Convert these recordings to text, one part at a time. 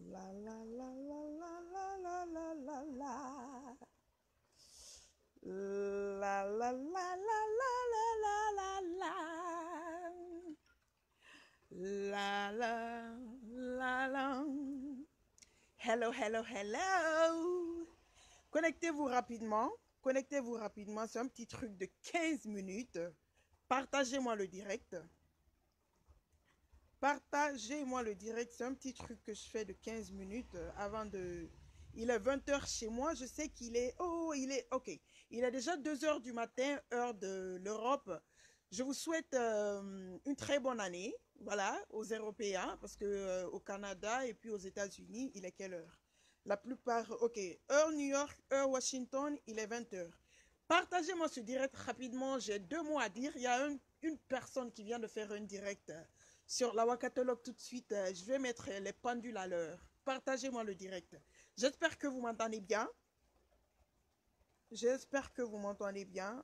La la la la la la la la la la. La la la la la la la la la. La la la la. Hello, hello, hello. Connectez-vous rapidement. Connectez-vous rapidement. C'est un petit truc de 15 minutes. Partagez-moi le direct. Partagez-moi le direct. C'est un petit truc que je fais de 15 minutes avant de... Il est 20 h chez moi. Je sais qu'il est... Oh, il est... Ok. Il est déjà 2 h du matin, heure de l'Europe. Je vous souhaite une très bonne année. Voilà, aux Européens. Parce que au Canada et puis aux États-Unis, il est quelle heure? La plupart... Ok. Heure New York, heure Washington, il est 20 h. Partagez-moi ce direct rapidement. J'ai 2 mots à dire. Il y a une personne qui vient de faire un direct sur la Wakatolog tout de suite. Je vais mettre les pendules à l'heure. Partagez-moi le direct. J'espère que vous m'entendez bien. J'espère que vous m'entendez bien.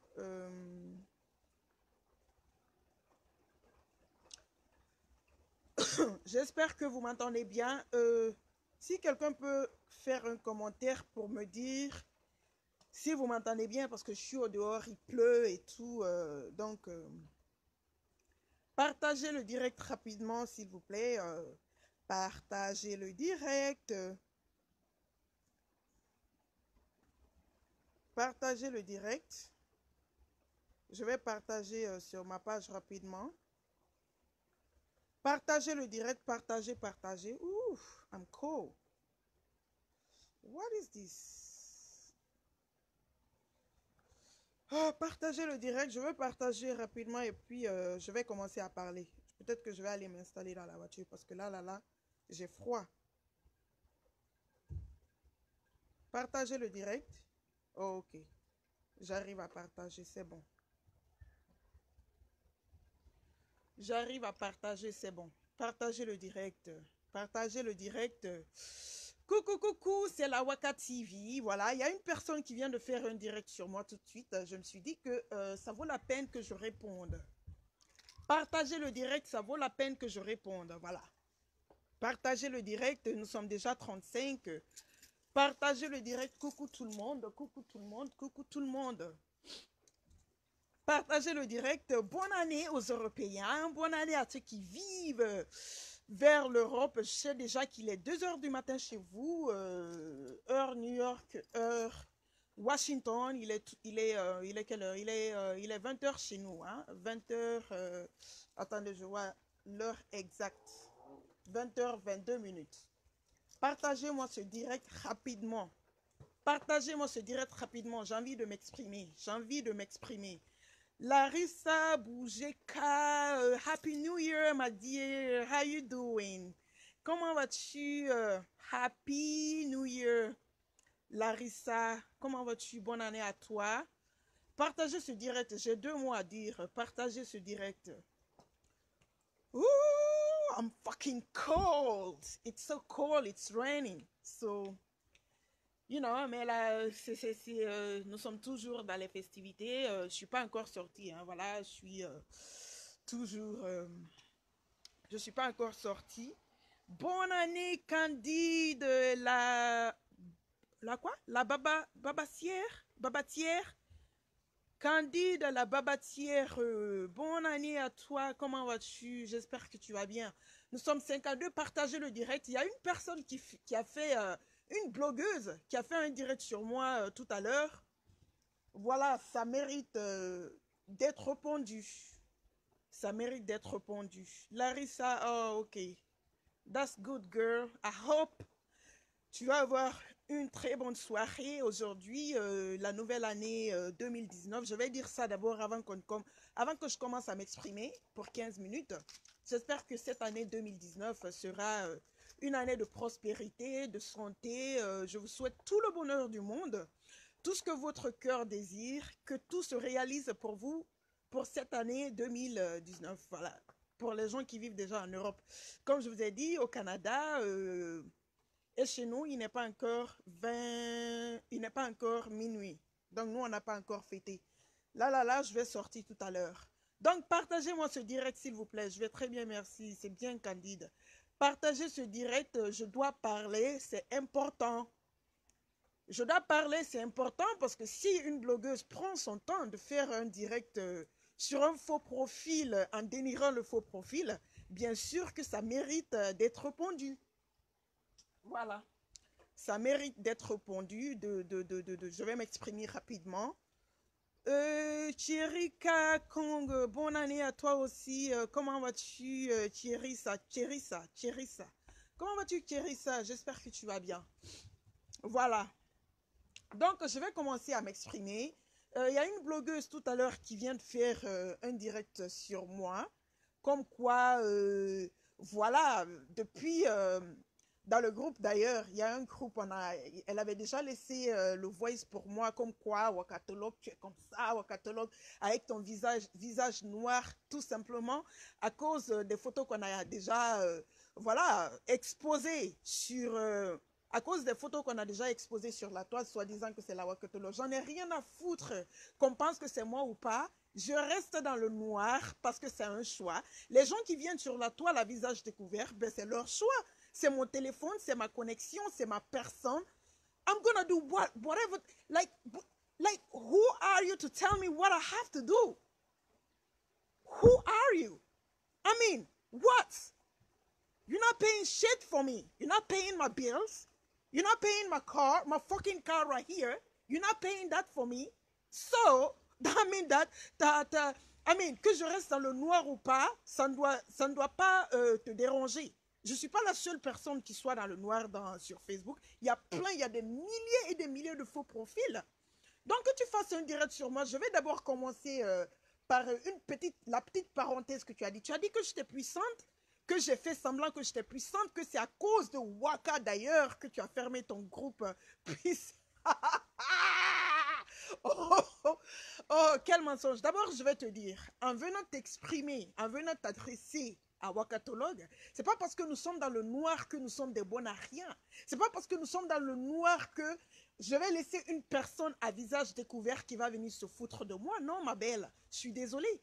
J'espère que vous m'entendez bien. Si quelqu'un peut faire un commentaire pour me dire si vous m'entendez bien, parce que je suis au dehors, il pleut et tout. Donc, partagez le direct rapidement, s'il vous plaît. Partagez le direct. Partagez le direct. Je vais partager sur ma page rapidement. Partagez le direct, partagez, partagez. Ouf, I'm cold. What is this? Oh, partagez le direct. Je vais partager rapidement et puis je vais commencer à parler. Peut-être que je vais aller m'installer dans la voiture parce que là, j'ai froid. Partagez le direct. Oh, ok. J'arrive à partager, c'est bon. J'arrive à partager, c'est bon. Partagez le direct. Partagez le direct. Coucou, coucou, c'est la Waka TV. Voilà, il y a une personne qui vient de faire un direct sur moi tout de suite. Je me suis dit que ça vaut la peine que je réponde. Partagez le direct, ça vaut la peine que je réponde. Voilà. Partagez le direct, nous sommes déjà 35. Partagez le direct, coucou tout le monde, coucou tout le monde, coucou tout le monde. Partagez le direct. Bonne année aux Européens, bonne année à ceux qui vivent vers l'Europe. Je sais déjà qu'il est 2 h du matin chez vous, heure New York, heure Washington. Il est quelle heure? Il est 20 h chez nous, hein? 20 h. Attendez, je vois l'heure exacte. 20 h 22 minutes. Partagez-moi ce direct rapidement. Partagez-moi ce direct rapidement. J'ai envie de m'exprimer. J'ai envie de m'exprimer. Larissa Boujeka, Happy New Year, my dear. How you doing? Comment vas-tu? Happy New Year, Larissa. Comment vas-tu? Bonne année à toi. Partagez ce direct. J'ai 2 mots à dire. Partagez ce direct. Ooh, I'm fucking cold. It's so cold. It's raining. So, you know, mais là, nous sommes toujours dans les festivités. Je suis pas encore sortie. Hein, voilà, je suis toujours. Je suis pas encore sortie. Bonne année, Candide. La quoi? La babatière. Candide, la babatière. Bonne année à toi. Comment vas-tu? J'espère que tu vas bien. Nous sommes 52. Partagez le direct. Il y a une personne qui a fait... une blogueuse qui a fait un direct sur moi tout à l'heure. Voilà, ça mérite d'être répondu. Ça mérite d'être répondu. Larissa, oh ok. That's good girl. I hope tu vas avoir une très bonne soirée aujourd'hui, la nouvelle année 2019. Je vais dire ça d'abord avant que je commence à m'exprimer pour 15 minutes. J'espère que cette année 2019 sera une année de prospérité, de santé. Je vous souhaite tout le bonheur du monde, tout ce que votre cœur désire, que tout se réalise pour vous pour cette année 2019. Voilà, pour les gens qui vivent déjà en Europe. Comme je vous ai dit, au Canada, et chez nous, il n'est pas encore minuit. Donc nous, on n'a pas encore fêté. Là, je vais sortir tout à l'heure. Donc partagez-moi ce direct, s'il vous plaît. Je vais très bien, merci. C'est bien Candide. Partagez ce direct, je dois parler, c'est important. Je dois parler, c'est important parce que si une blogueuse prend son temps de faire un direct sur un faux profil en dénigrant le faux profil, bien sûr que ça mérite d'être répondu. Voilà. Ça mérite d'être répondu. Je vais m'exprimer rapidement. Thierry Kong, bonne année à toi aussi. Comment vas-tu, Thierissa? Comment vas-tu, Thierissa? J'espère que tu vas bien. Voilà. Donc, je vais commencer à m'exprimer. Il y a une blogueuse tout à l'heure qui vient de faire un direct sur moi. Comme quoi, voilà, depuis, dans le groupe d'ailleurs, il y a un groupe, elle avait déjà laissé le voice pour moi, comme quoi, Wakatolog, tu es comme ça, Wakatolog, avec ton visage noir, tout simplement, à cause des photos qu'on a déjà, voilà, exposées sur... à cause des photos qu'on a déjà exposées sur la toile, soi-disant que c'est la Wakatolog. J'en ai rien à foutre qu'on pense que c'est moi ou pas. Je reste dans le noir parce que c'est un choix. Les gens qui viennent sur la toile à visage découvert, ben c'est leur choix. C'est mon téléphone, c'est ma connexion, c'est ma personne. I'm gonna do whatever. Like, who are you to tell me what I have to do? Who are you? I mean, what? You're not paying shit for me. You're not paying my bills. You're not paying my car, my fucking car right here. You're not paying that for me. So, I mean que je reste dans le noir ou pas, ça ne doit pas te déranger. Je ne suis pas la seule personne qui soit dans le noir sur Facebook. Il y a des milliers et des milliers de faux profils. Donc, que tu fasses un direct sur moi, je vais d'abord commencer par la petite parenthèse que tu as dit. Tu as dit que j'étais puissante, que j'ai fait semblant que j'étais puissante, que c'est à cause de Waka d'ailleurs que tu as fermé ton groupe puissant. Oh, quel mensonge. D'abord, je vais te dire, en venant t'exprimer, en venant t'adresser à Wakatolog, c'est pas parce que nous sommes dans le noir que nous sommes des bons à rien. C'est pas parce que nous sommes dans le noir que je vais laisser une personne à visage découvert qui va venir se foutre de moi. Non, ma belle, je suis désolée.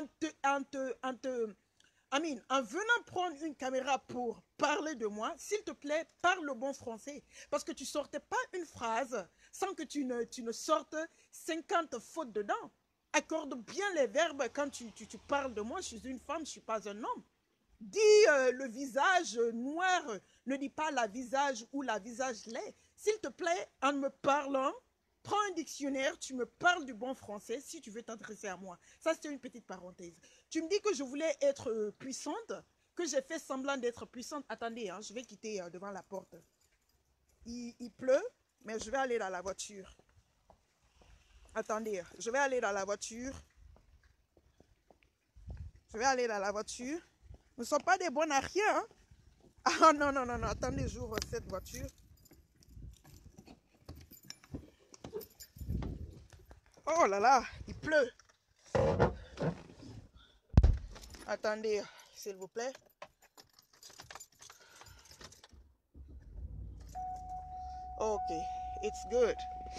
En venant prendre une caméra pour parler de moi, s'il te plaît, parle le bon français. Parce que tu sortais pas une phrase sans que tu ne sortes 50 fautes dedans. Accorde bien les verbes quand tu parles de moi. Je suis une femme, je ne suis pas un homme. Dis le visage noir, ne dis pas la visage ou la visage laid. S'il te plaît, en me parlant, prends un dictionnaire, tu me parles du bon français si tu veux t'adresser à moi. Ça, c'était une petite parenthèse. Tu me dis que je voulais être puissante, que j'ai fait semblant d'être puissante. Attendez, hein, je vais quitter devant la porte. Il pleut, mais je vais aller dans la voiture. Attendez, je vais aller dans la voiture. Je vais aller dans la voiture. Nous ne sommes pas des bons à rien. Hein? Ah non, non, non, non. Attendez, j'ouvre cette voiture. Oh là là, il pleut. Attendez, s'il vous plaît. Ok, it's good.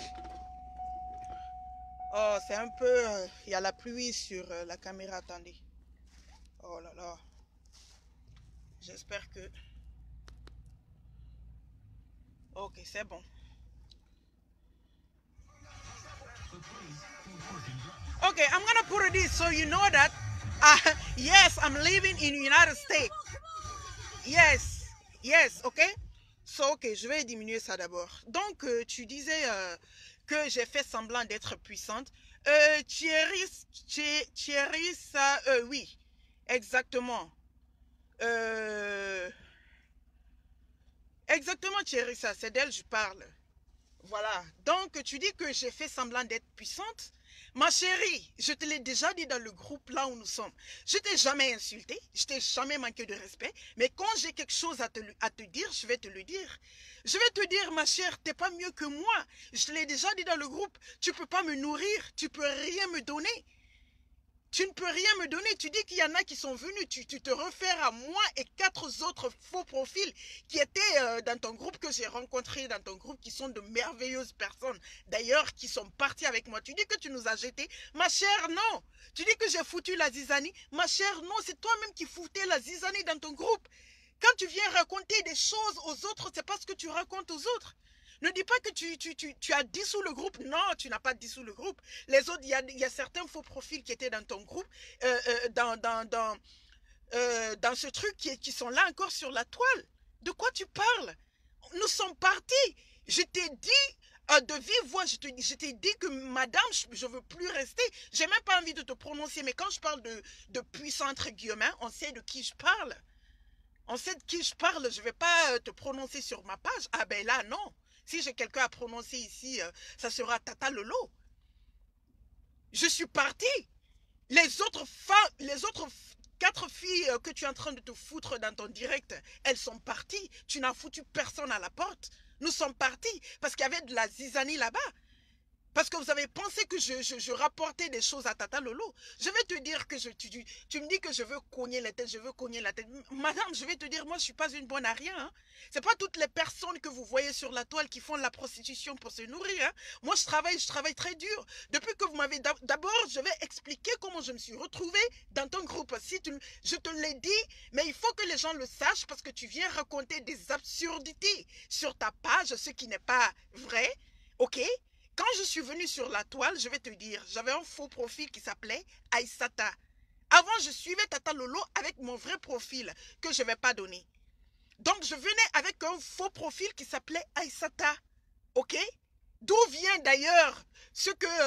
Oh, c'est un peu... Il y a la pluie sur la caméra, attendez. Oh là là. J'espère que... Ok, c'est bon. Okay, I'm gonna put this so you know that yes, I'm living in the United States. Yes, yes, okay. So, ok, je vais diminuer ça d'abord. Donc, tu disais que j'ai fait semblant d'être puissante. Thierry, ça, oui, exactement. Exactement, Thierry, ça, c'est d'elle je parle. Voilà. Donc, tu dis que j'ai fait semblant d'être puissante. Ma chérie, je te l'ai déjà dit dans le groupe là où nous sommes. Je t'ai jamais insulté, je t'ai jamais manqué de respect. Mais quand j'ai quelque chose à te dire, je vais te le dire. Je vais te dire, ma chère, t'es pas mieux que moi. Je te l'ai déjà dit dans le groupe. Tu peux pas me nourrir, tu peux rien me donner. Tu ne peux rien me donner. Tu dis qu'il y en a qui sont venus. Tu te réfères à moi et 4 autres faux profils qui étaient dans ton groupe, que j'ai rencontrés dans ton groupe, qui sont de merveilleuses personnes. D'ailleurs, qui sont partis avec moi. Tu dis que tu nous as jetés. Ma chère, non. Tu dis que j'ai foutu la zizanie. Ma chère, non. C'est toi-même qui foutais la zizanie dans ton groupe. Quand tu viens raconter des choses aux autres, c'est pas ce que tu racontes aux autres. Ne dis pas que tu as dissous le groupe. Non, tu n'as pas dissous le groupe. Les autres, il y a certains faux profils qui étaient dans ton groupe, dans ce truc qui sont là encore sur la toile. De quoi tu parles? Nous sommes partis. Je t'ai dit de vive voix, je t'ai dit que madame, je ne veux plus rester. J'ai même pas envie de te prononcer, mais quand je parle de puissant entre guillemets, on sait de qui je parle. On sait de qui je parle, je ne vais pas te prononcer sur ma page. Ah ben là, non. Si j'ai quelqu'un à prononcer ici, ça sera Tata Lolo. Je suis partie. Les autres 4 filles que tu es en train de te foutre dans ton direct, elles sont parties. Tu n'as foutu personne à la porte. Nous sommes partis parce qu'il y avait de la zizanie là-bas. Parce que vous avez pensé que je rapportais des choses à Tata Lolo. Je vais te dire que tu me dis que je veux cogner la tête, je veux cogner la tête. Madame, je vais te dire, moi, je ne suis pas une bonne à rien. Hein. Ce n'est pas toutes les personnes que vous voyez sur la toile qui font de la prostitution pour se nourrir. Hein. Moi, je travaille très dur. Depuis que vous m'avez... D'abord, je vais expliquer comment je me suis retrouvée dans ton groupe. Je te l'ai dit, mais il faut que les gens le sachent parce que tu viens raconter des absurdités sur ta page, ce qui n'est pas vrai. OK? Quand je suis venue sur la toile, je vais te dire, j'avais un faux profil qui s'appelait Aïssata. Avant, je suivais Tata Lolo avec mon vrai profil que je ne vais pas donner. Donc, je venais avec un faux profil qui s'appelait Aïssata. OK? D'où vient d'ailleurs ce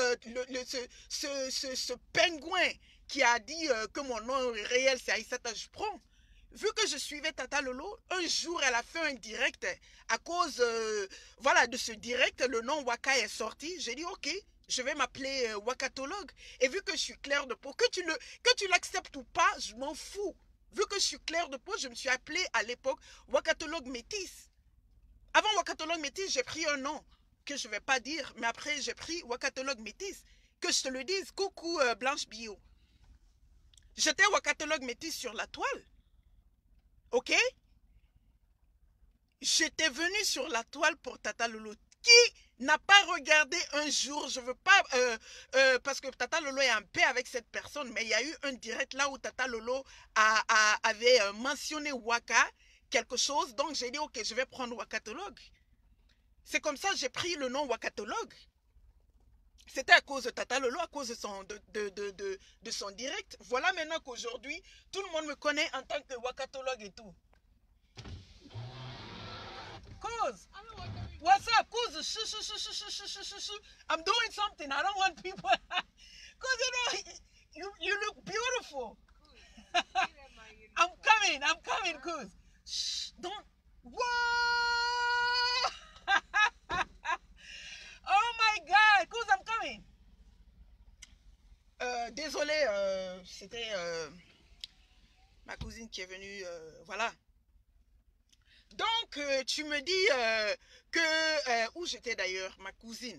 pingouin qui a dit que mon nom réel c'est Aïssata Jupron. Vu que je suivais Tata Lolo, un jour elle a fait un direct. À cause voilà, de ce direct, le nom Waka est sorti. J'ai dit ok, je vais m'appeler Wakatologue. Et vu que je suis claire de peau, que tu l'acceptes ou pas, je m'en fous. Vu que je suis claire de peau, je me suis appelée à l'époque Wakatologue Métis. Avant Wakatologue Métis, j'ai pris un nom que je ne vais pas dire, mais après j'ai pris Wakatologue Métis. Que je te le dise, coucou Blanche Bio. J'étais Wakatologue Métis sur la toile. Ok? J'étais venue sur la toile pour Tata Lolo. Qui n'a pas regardé un jour, je veux pas, parce que Tata Lolo est en paix avec cette personne, mais il y a eu un direct là où Tata Lolo avait mentionné Waka, quelque chose, donc j'ai dit ok, je vais prendre Wakatologue. C'est comme ça que j'ai pris le nom Wakatologue. C'était à cause de Tata Lolo, à cause de son direct. Voilà maintenant qu'aujourd'hui, tout le monde me connaît en tant que Wakatologue et tout. Cause, what's up? Cause, I'm doing something. I don't want people. Cause you look beautiful. I'm coming, cause. Shh, don't. Whoa! Oh my God, cause I'm coming. Désolé, c'était ma cousine qui est venue, voilà. Donc, tu me dis où j'étais d'ailleurs, ma cousine.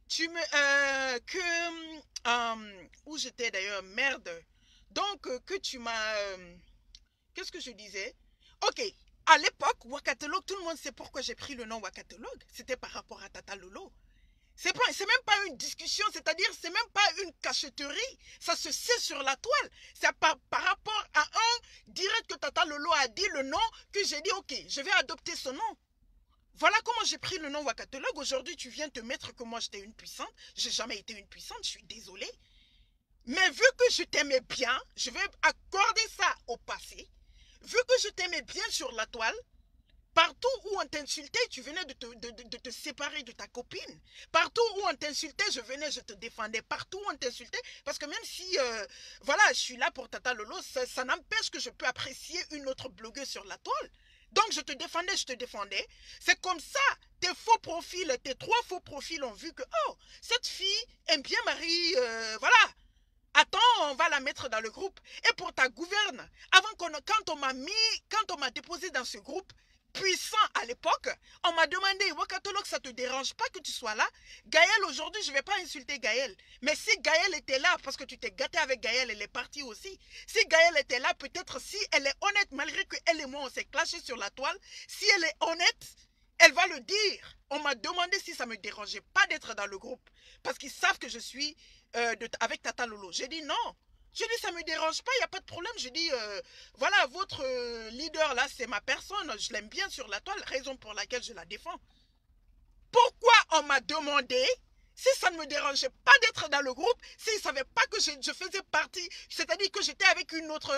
Où j'étais d'ailleurs, merde. Donc, que tu m'as... qu'est-ce que je disais? Ok, à l'époque, Wakatologue, tout le monde sait pourquoi j'ai pris le nom Wakatologue. C'était par rapport à Tata Lolo. C'est même pas une discussion, c'est-à-dire c'est même pas une cachotterie. Ça se sait sur la toile. C'est par rapport à un direct que Tata Lolo a dit le nom que j'ai dit ok, je vais adopter ce nom. Voilà comment j'ai pris le nom Wakatologue. Aujourd'hui, tu viens te mettre que moi j'étais une puissante. J'ai jamais été une puissante, je suis désolée. Mais vu que je t'aimais bien, je vais accorder ça au passé. Vu que je t'aimais bien sur la toile, partout où on t'insultait, tu venais de te séparer de ta copine. Partout où on t'insultait, je te défendais. Partout où on t'insultait, parce que même si, voilà, je suis là pour Tata Lolo, ça n'empêche que je peux apprécier une autre blogueuse sur la toile. Donc je te défendais. C'est comme ça, tes 3 faux profils ont vu que, oh, cette fille aime bien Marie, voilà. Attends, on va la mettre dans le groupe. Et pour ta gouverne, quand on m'a déposé dans ce groupe, puissant à l'époque, on m'a demandé, Wakatologue, ça te dérange pas que tu sois là? Gaëlle, aujourd'hui, je ne vais pas insulter Gaëlle. Mais si Gaëlle était là, parce que tu t'es gâté avec Gaëlle, elle est partie aussi. Si Gaëlle était là, peut-être si elle est honnête, malgré que elle et moi, on s'est clashé sur la toile, si elle est honnête, elle va le dire. On m'a demandé si ça ne me dérangeait pas d'être dans le groupe. Parce qu'ils savent que je suis avec Tata Lolo. J'ai dit non. Je dis, ça ne me dérange pas, il n'y a pas de problème. Je dis, voilà, votre leader là, c'est ma personne. Je l'aime bien sur la toile, raison pour laquelle je la défends. Pourquoi on m'a demandé, si ça ne me dérangeait pas d'être dans le groupe, s'ils ne savaient pas que je faisais partie, c'est-à-dire que j'étais avec une autre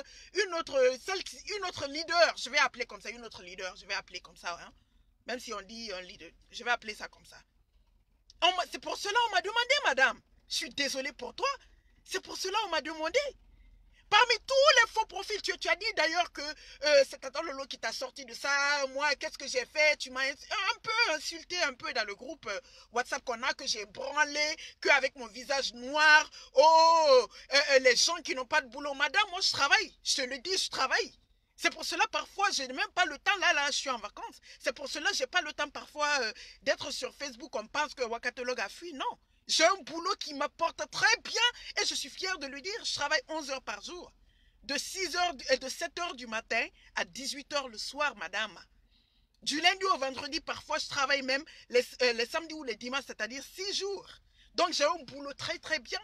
leader, je vais appeler comme ça, une autre leader, je vais appeler comme ça, hein? Même si on dit un leader, je vais appeler ça comme ça. C'est pour cela qu'on m'a demandé, madame. Je suis désolée pour toi. C'est pour cela qu'on m'a demandé. Parmi tous les faux profils, tu as dit d'ailleurs que c'est Tata Lolo qui t'a sorti de ça. Moi, qu'est-ce que j'ai fait? Tu m'as un peu insulté un peu dans le groupe WhatsApp qu'on a, que j'ai branlé, qu'avec mon visage noir. Oh, les gens qui n'ont pas de boulot. Madame, moi je travaille. Je te le dis, je travaille. C'est pour cela parfois, je n'ai même pas le temps, là, je suis en vacances. C'est pour cela que je n'ai pas le temps parfois d'être sur Facebook. On pense que Wakatolog a fui. Non. J'ai un boulot qui m'apporte très bien et je suis fière de le dire. Je travaille 11 heures par jour. De 6 heures et de 7 heures du matin à 18 heures le soir, madame. Du lundi au vendredi, parfois, je travaille même les samedis ou les dimanches, c'est-à-dire 6 jours. Donc, j'ai un boulot très, très bien.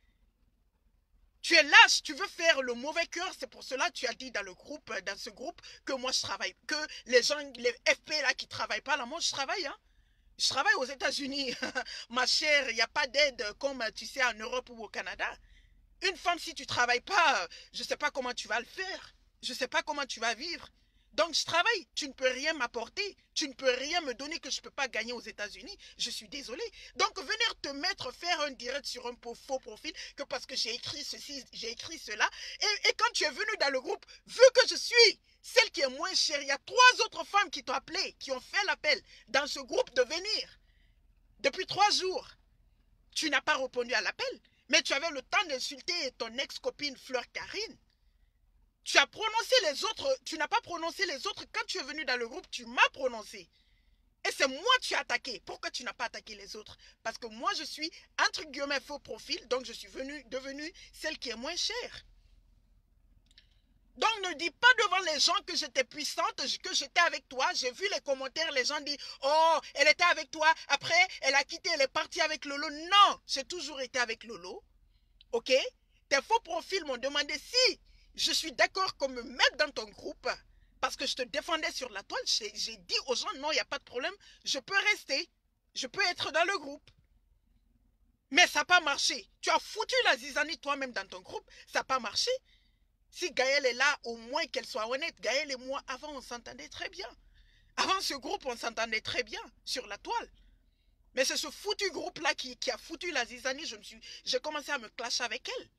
Tu es lâche, tu veux faire le mauvais cœur, c'est pour cela que tu as dit dans ce groupe, que moi je travaille, que les gens, les FP là qui ne travaillent pas, là, moi je travaille, hein. Je travaille aux États-Unis, ma chère, il n'y a pas d'aide comme tu sais en Europe ou au Canada. Une femme, si tu ne travailles pas, je ne sais pas comment tu vas le faire. Je ne sais pas comment tu vas vivre. Donc, je travaille. Tu ne peux rien m'apporter. Tu ne peux rien me donner que je ne peux pas gagner aux États-Unis. Je suis désolée. Donc, venir te mettre, faire un direct sur un faux profil, que parce que j'ai écrit ceci, j'ai écrit cela. Et quand tu es venu dans le groupe, vu que je suis celle qui est moins chère, il y a 3 autres femmes qui t'ont appelé, qui ont fait l'appel dans ce groupe de venir. Depuis 3 jours, tu n'as pas répondu à l'appel. Mais tu avais le temps d'insulter ton ex-copine Fleur Karine. Tu as prononcé les autres, tu n'as pas prononcé les autres. Quand tu es venu dans le groupe, tu m'as prononcé. Et c'est moi que tu as attaqué. Pourquoi tu n'as pas attaqué les autres? Parce que moi, je suis, entre guillemets, faux profil. Donc, je suis devenue celle qui est moins chère. Donc, ne dis pas devant les gens que j'étais puissante, que j'étais avec toi. J'ai vu les commentaires, les gens disent, oh, elle était avec toi. Après, elle a quitté, elle est partie avec Lolo. Non, j'ai toujours été avec Lolo. Ok? Tes faux profils m'ont demandé si je suis d'accord qu'on me mette dans ton groupe parce que je te défendais sur la toile. J'ai dit aux gens, non, il n'y a pas de problème. Je peux rester. Je peux être dans le groupe. Mais ça n'a pas marché. Tu as foutu la zizanie toi-même dans ton groupe. Ça n'a pas marché. Si Gaëlle est là, au moins qu'elle soit honnête. Gaëlle et moi, avant, on s'entendait très bien. Avant ce groupe, on s'entendait très bien sur la toile. Mais c'est ce foutu groupe-là qui a foutu la zizanie. J'ai commencé à me clasher avec elle.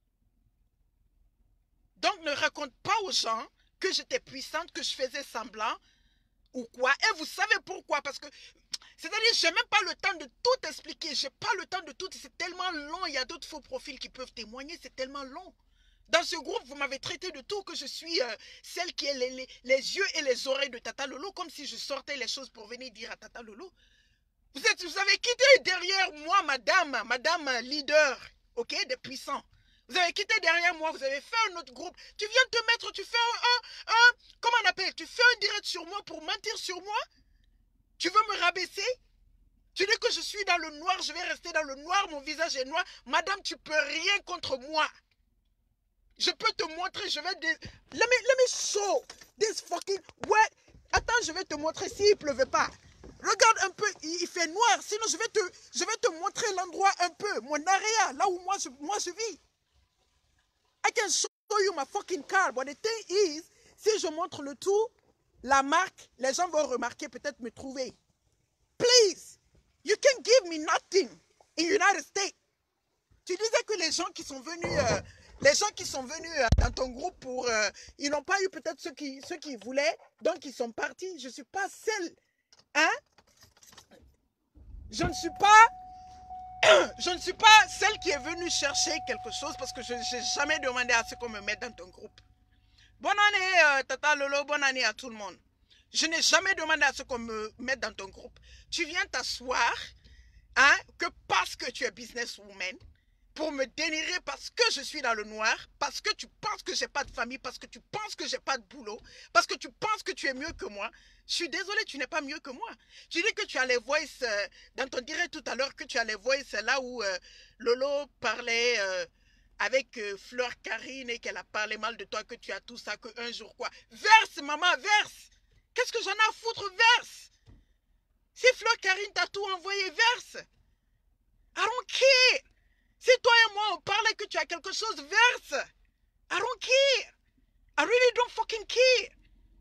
Donc, ne raconte pas aux gens que j'étais puissante, que je faisais semblant ou quoi. Et vous savez pourquoi? Parce que, c'est-à-dire, je n'ai même pas le temps de tout expliquer. Je n'ai pas le temps de tout. C'est tellement long. Il y a d'autres faux profils qui peuvent témoigner. C'est tellement long. Dans ce groupe, vous m'avez traité de tout, que je suis celle qui est les yeux et les oreilles de Tata Lolo, comme si je sortais les choses pour venir dire à Tata Lolo. Vous avez quitté derrière moi, madame leader, ok, des puissants. Vous avez quitté derrière moi, vous avez fait un autre groupe. Tu viens de te mettre, tu fais comment on appelle? Tu fais un direct sur moi pour mentir sur moi? Tu veux me rabaisser? Tu dis que je suis dans le noir, je vais rester dans le noir, mon visage est noir. Madame, tu peux rien contre moi. Je peux te montrer, je vais... Let me show this fucking... Ouais. Attends, je vais te montrer s'il ne pleuvait pas. Regarde un peu, il fait noir. Sinon, je vais te montrer l'endroit un peu. Mon area, là où moi je vis. I can show you my fucking car. But the thing is, si je montre le tout, la marque, les gens vont remarquer, peut-être me trouver. Please, you can give me nothing in United States. Tu disais que les gens qui sont venus, dans ton groupe pour, ils n'ont pas eu peut-être ceux qui voulaient, donc ils sont partis. Je ne suis pas celle, hein? Je ne suis pas celle qui est venue chercher quelque chose parce que je n'ai jamais demandé à ce qu'on me mette dans ton groupe. Bonne année, Tata Lolo, bonne année à tout le monde. Je n'ai jamais demandé à ce qu'on me mette dans ton groupe. Tu viens t'asseoir, hein, que parce que tu es businesswoman, pour me dénigrer parce que je suis dans le noir, parce que tu penses que j'ai pas de famille, parce que tu penses que j'ai pas de boulot, parce que tu penses que tu es mieux que moi. Je suis désolée, tu n'es pas mieux que moi. Tu dis que tu as les voices, dans ton direct tout à l'heure, que tu as les voices là où Lolo parlait avec Fleur Karine et qu'elle a parlé mal de toi, que tu as tout ça, qu'un jour quoi. Verse, maman, verse. Qu'est-ce que j'en ai à foutre, verse. Si Fleur Karine t'a tout envoyé, verse. I don't care. Si toi et moi on parlait que tu as quelque chose, verse. I don't care. I really don't fucking care.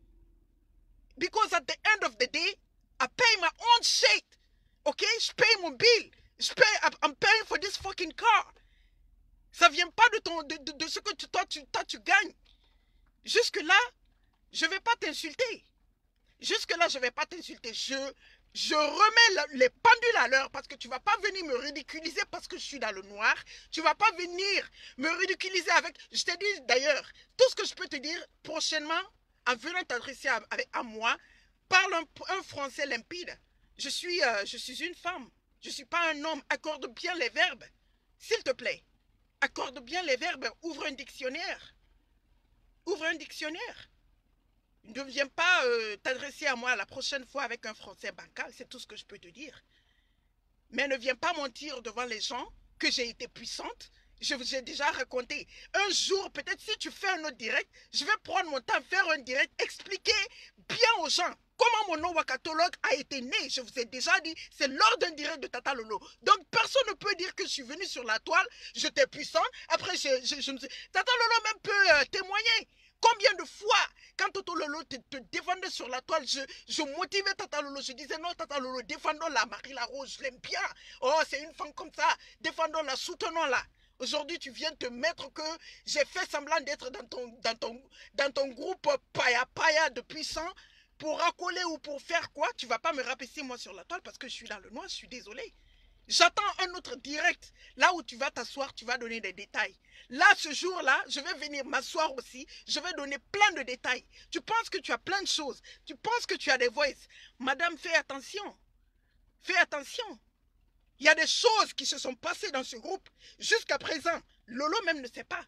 Because at the end of the day, I pay my own shit. Ok? Je paye mon bill. I'm paying for this fucking car. Ça vient pas de ce que toi tu gagnes. Jusque-là, je vais pas t'insulter. Jusque-là, je vais pas t'insulter. Je remets les pendules à l'heure parce que tu vas pas venir me ridiculiser parce que je suis dans le noir. Tu vas pas venir me ridiculiser avec... Je t'ai dit d'ailleurs, tout ce que je peux te dire prochainement, en venant t'adresser à moi, parle un français limpide. Je suis une femme. Je suis pas un homme. Accorde bien les verbes. S'il te plaît. Accorde bien les verbes. Ouvre un dictionnaire. Ouvre un dictionnaire. Ne viens pas t'adresser à moi la prochaine fois avec un français bancal. C'est tout ce que je peux te dire. Mais ne viens pas mentir devant les gens que j'ai été puissante. Je vous ai déjà raconté. Un jour, peut-être si tu fais un autre direct, je vais prendre mon temps, faire un direct, expliquer bien aux gens comment mon nom wakatologue a été né. Je vous ai déjà dit, c'est lors d'un direct de Tata Lolo. Donc, personne ne peut dire que je suis venu sur la toile, j'étais puissant. Après, je me suis... Tata Lolo même peut témoigner. Combien de fois, quand Toto Lolo te défendait sur la toile, je motivais Tata Lolo. Je disais non, Tata Lolo, défendons-la, Marie la Rose, je l'aime bien. Oh, c'est une femme comme ça, défendons-la, soutenons-la. Aujourd'hui, tu viens te mettre que j'ai fait semblant d'être dans ton groupe paya de puissants pour racoler ou pour faire quoi? Tu vas pas me rabaisser moi sur la toile parce que je suis dans le noir, je suis désolé. J'attends un autre direct, là où tu vas t'asseoir, tu vas donner des détails. Là, ce jour-là, je vais venir m'asseoir aussi, je vais donner plein de détails. Tu penses que tu as plein de choses, tu penses que tu as des voices. Madame, fais attention. Fais attention. Il y a des choses qui se sont passées dans ce groupe. Jusqu'à présent, Lolo même ne sait pas.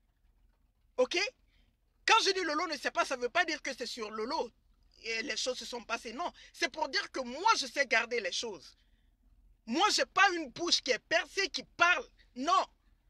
Ok? Quand je dis Lolo ne sait pas, ça ne veut pas dire que c'est sur Lolo et les choses se sont passées. Non, c'est pour dire que moi, je sais garder les choses. Moi, je n'ai pas une bouche qui est percée, qui parle. Non.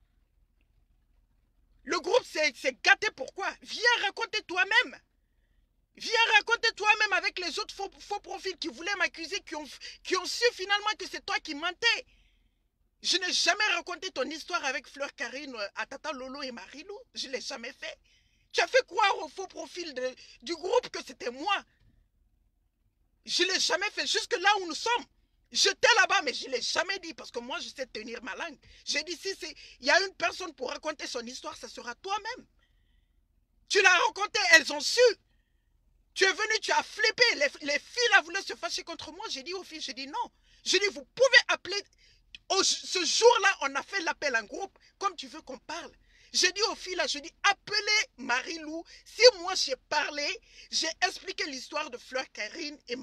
Le groupe s'est gâté. Pourquoi? Viens raconter toi-même. Viens raconter toi-même avec les autres faux profils qui voulaient m'accuser, qui ont su finalement que c'est toi qui mentais. Je n'ai jamais raconté ton histoire avec Fleur Karine à Tata Lolo et Marilou. Je ne l'ai jamais fait. Tu as fait croire au faux profil du groupe que c'était moi. Je ne l'ai jamais fait. Jusque là où nous sommes. J'étais là-bas, mais je ne l'ai jamais dit parce que moi, je sais tenir ma langue. J'ai dit, si il y a une personne pour raconter son histoire, ça sera toi-même. Tu l'as raconté, elles ont su. Tu es venu, tu as flippé. Les filles là voulaient se fâcher contre moi. J'ai dit aux filles, j'ai dit non. J'ai dit, vous pouvez appeler. Ce jour-là, on a fait l'appel en groupe, comme tu veux qu'on parle. J'ai dit aux filles là, je dis, appelez Marie-Lou. Si moi j'ai parlé, j'ai expliqué l'histoire de Fleur Karine et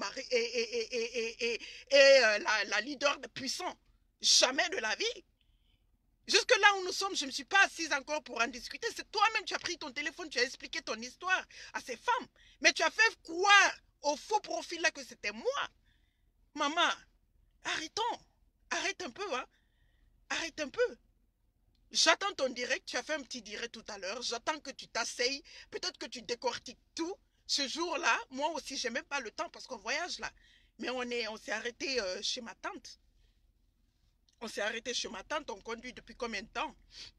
la leader de puissant. Jamais de la vie. Jusque là où nous sommes, je ne me suis pas assise encore pour en discuter. C'est toi-même, tu as pris ton téléphone, tu as expliqué ton histoire à ces femmes. Mais tu as fait croire au faux profil là que c'était moi. Maman, arrêtons. Arrête un peu, hein. Arrête un peu. J'attends ton direct, tu as fait un petit direct tout à l'heure. J'attends que tu t'asseyes, peut-être que tu décortiques tout. Ce jour-là, moi aussi, j'ai même pas le temps parce qu'on voyage là. Mais on s'est arrêté chez ma tante. On s'est arrêté chez ma tante, on conduit depuis combien de temps?